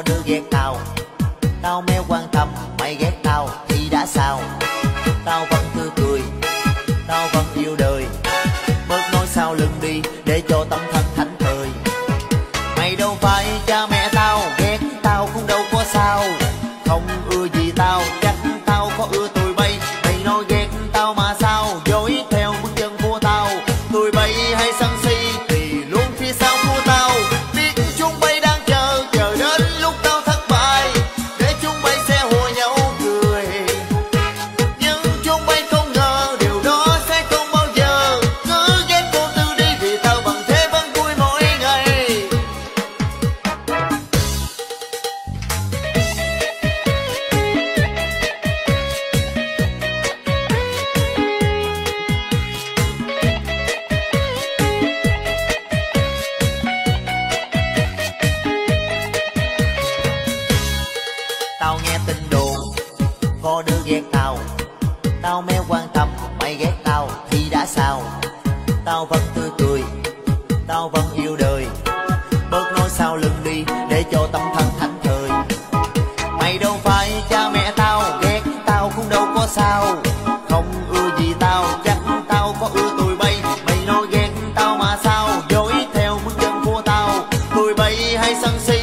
có đứa ghét tao. Tao meo quan tâm, mày ghét tao thì đã sao? Tao vẫn tươi cười, tao vẫn yêu đời. Bớt nói sau lưng đi để cho tâm thân thảnh thơi. Mày đâu phải cha mẹ tao, ghét tao cũng đâu có sao. Không ưa gì tao, chắc tao có ưa tụi bay. Mày nói ghét tao mà sao, dối theo bước chân của tao. Tụi bay hay sân si thì luôn phía sau của tao. Biết chúng bay đang chờ, chờ đến lúc tao thất bại để chúng bay sẽ hùa nhau cười. Nhưng chúng bay không ngờ điều đó sẽ không bao giờ. Cứ ghét cô Tư đi vì tao bằng thế vẫn vui mỗi ngày. Tao nghe tin đồn có đứa ghét tao. Tao meo quan tâm, mày ghét tao thì đã sao? Tao vẫn tươi cười, tao vẫn yêu đời. Bớt nói sau lưng đi để cho tâm thân thảnh thơi. Mày đâu phải cha mẹ tao, ghét tao cũng đâu có sao. Không ưa gì tao, chắc tao có ưa tụi bay. Mày nói ghét tao mà sao, dối theo bước chân của tao. Tụi bay hay sân si